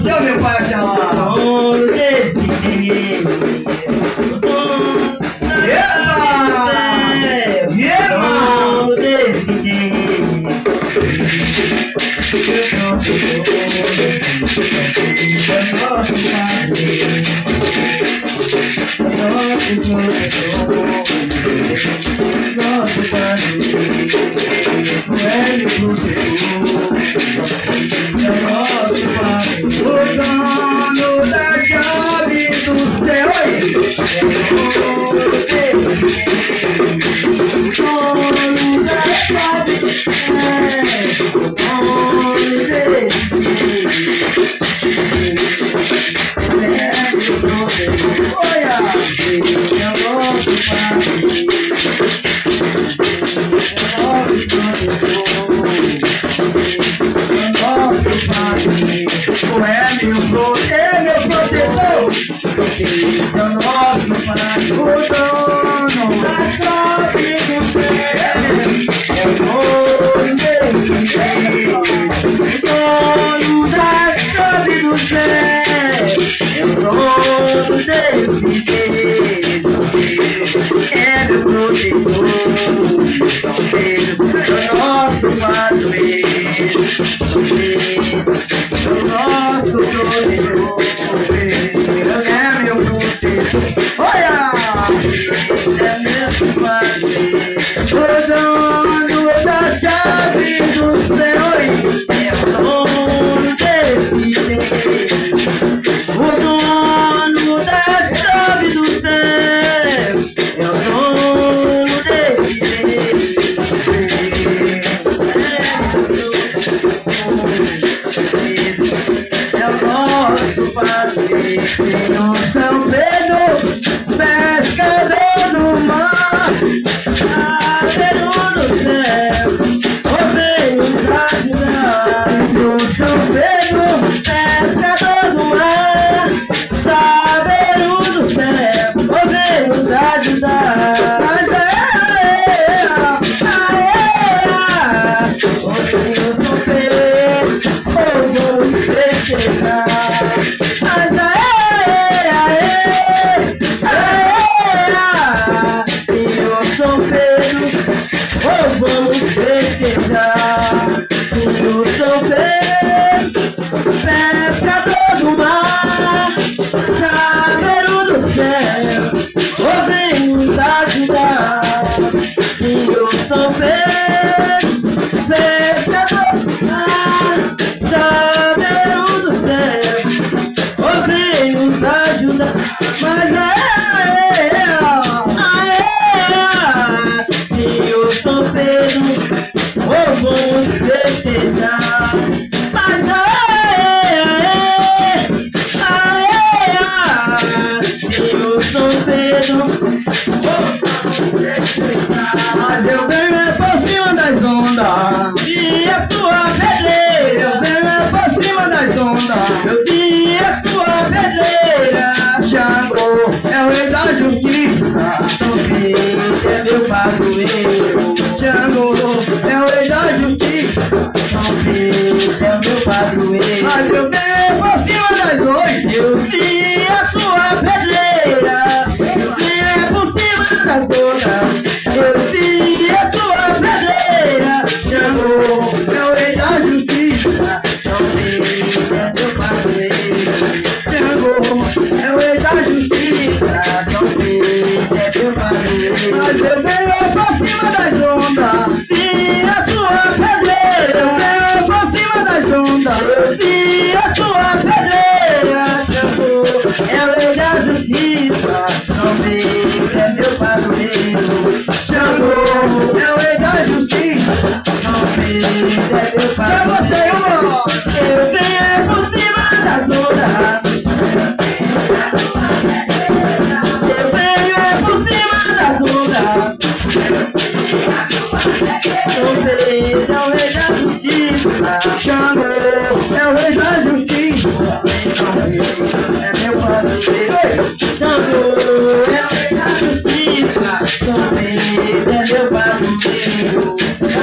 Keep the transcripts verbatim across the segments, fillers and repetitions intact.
céu, meu pai, aquela. Dono desse dinheiro. Dono desse dinheiro. Nosso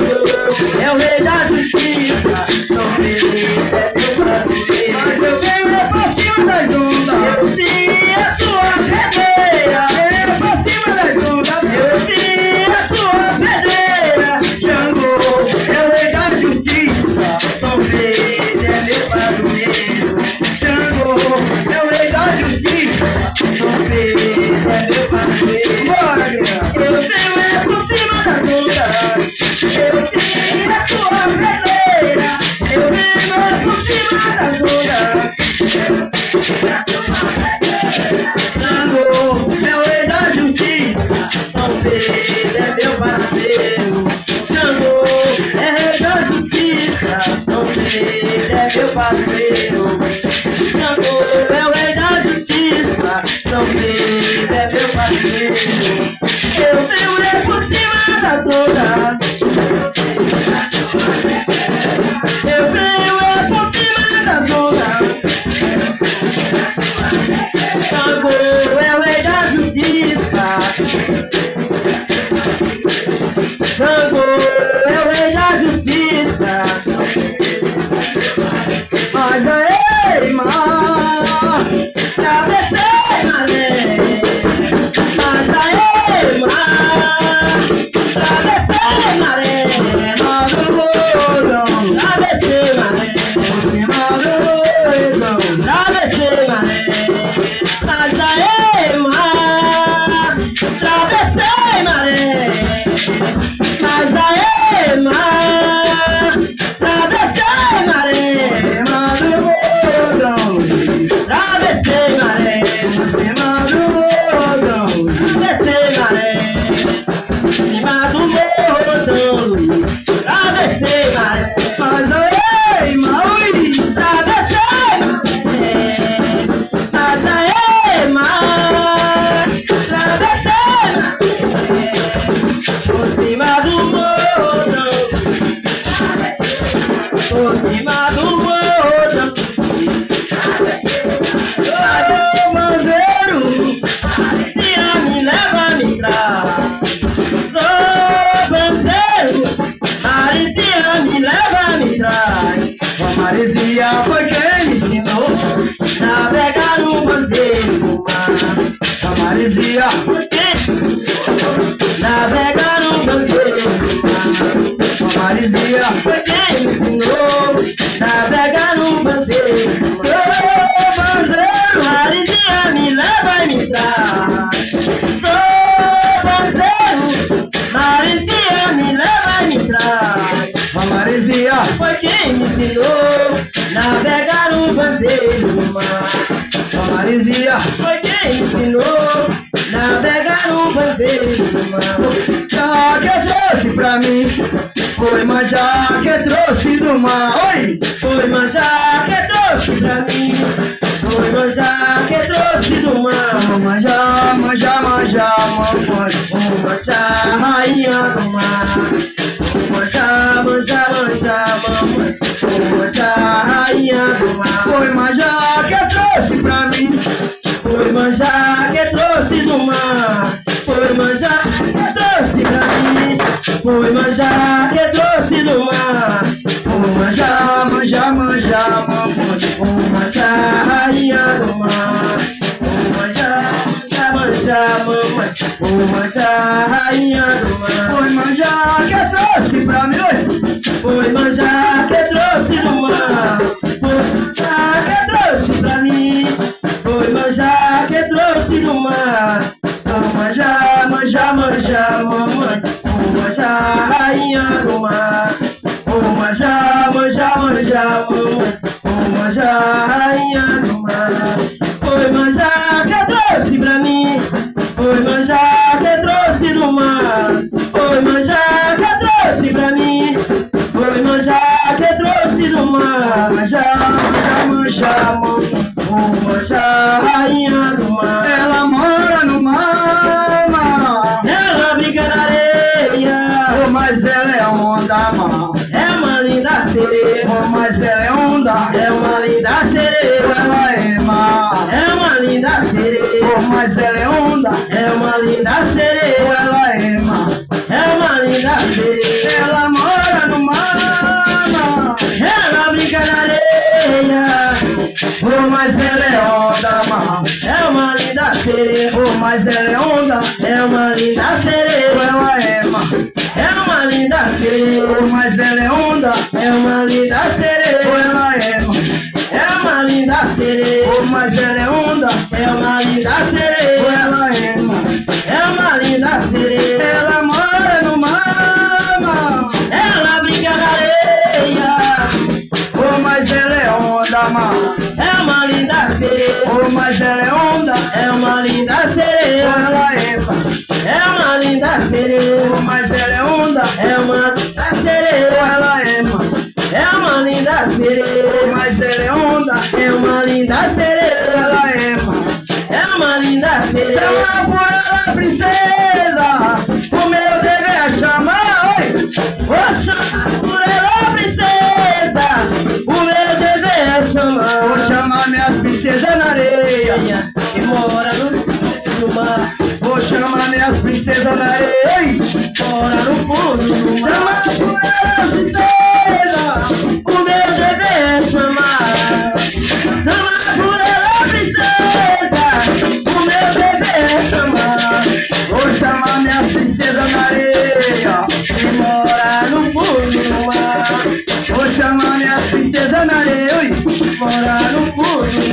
É o rei da justiça, não feliz é meu padroeiro. Mas eu venho parceiro. Xangô é o rei da justiça, São Pedro é meu parceiro. Eu segurei por cima da toda. Eu segurei por cima da toda. Xangô é o rei da justiça. Xangô é o rei da justiça. Mas aí, mar, travessei maré. Mas aí, mar, travessei maré. Mas eu vou, não, travessei maré. Mas eu vou, não, travessei maré. Mas aí, mar, travessei maré. Mas aí, mar, travessei maré. Mas eu vou, não, travessei maré. Mas eu vou, não, travessei maré. Cima do morro, travessei maré. Mas aí, mar, travessei maré. Mas aí, mar, travessei maré. Por cima do morro, por cima do morro. Ô manzeiro, se a me leva, me traz. Ô banzeiro, Marizinha me leva, me traz. A Marizinha foi quem me ensinou navegar no bandeiro do mar. A Marizinha foi quem navegar no bandeiro do mar. A Marizinha foi quem me ensinou navegar no bandeiro do mar. Ô banzeiro, Marizinha me leva e me traz. Ô banzeiro, Marizinha me leva e me traz. A Marizinha foi quem me ensinou navegar no bandeiro do mar. A Marizinha foi quem me ensinou navegar no bandeiro do mar. Já que trouxe pra mim, foi manjar que trouxe do mar. Oi! Foi manjar que trouxe pra mim, foi manjar que trouxe do mar. Vou manjar, manjar, manjar, mamãe. Vou manjar, rainha do mar. Vou manjar, manjar, manjar, mamãe. Vou manjar, rainha do mar. Foi manjar que trouxe pra mim, foi manjar que trouxe do mar. Foi manjar que trouxe pra mim, foi manjar que trouxe do mar. Vou manjar, manjar, manjar, mamãe. Vou manjar, rainha do mar. Vou manjar, manjar, manjar, mamãe. Vou manjar, rainha do mar. Foi manjar que trouxe pra mim, foi manjar que trouxe do mar. Foi manjar que trouxe pra mim, foi manjar que trouxe do mar. Vou manjar, manjar, manjar, mamãe. Vou manjar, rainha do mar. Vou manjar, manjar, manjar, mamãe. Vou manjar, rainha do mar. Foi manjar que trouxe pra mim, foi manjar que trouxe do mar. Foi manjar que trouxe pra mim, foi manjar que trouxe do mar. Manjar, manjar, manjar, mamãe. Vou manjar, rainha do mar. Ela mora no mar, mar. Ela brinca na areia, oh, mas ela é onda, mar. É uma linda sereia, oh, mas ela é onda. É uma linda sereia, ela é mar. É uma linda sereia, oh, mas ela é onda. É uma linda sereia, oh, ela é mar. É uma linda sereia. Ela mora no mar, mar. Ela brinca na areia, oh, mas ela é onda, mar. É uma linda sereia, oh, mas ela é onda. É uma linda sereia, oh, ela é mar. É uma linda sereia, oh, mas ela é onda. É uma linda sereia, oh, ela é mar. É uma linda sereia, oh, mas ela é onda. É uma linda sereia, oh, ela é mar. É uma linda sereia. Ela mora no mar, mar. Ela brinca na areia, oh, mas ela é onda, mar. É uma linda sereia, oh, mas ela é onda. É uma linda sereia, oh, ela é mar. É uma linda sereia, oh, mas ela é onda. É uma linda sereia, oh, ela é mar. É uma linda sereia, oh, mas ela é princesa, o meu dever é chamar, oi. Vou chamar por ela, princesa, o meu dever é chamar. Vou chamar minhas princesas na areia que mora no fundo do mar. Vou chamar minhas princesas na areia, mora no fundo do mar. chamar por ela, princesa, o meu dever é chamar. Chamar por ela, princesa, o meu dever é chamar. vou chamar minhas princesas na areia que mora no fundo do mar. Vou chamar minhas princesas na areia, mora no fundo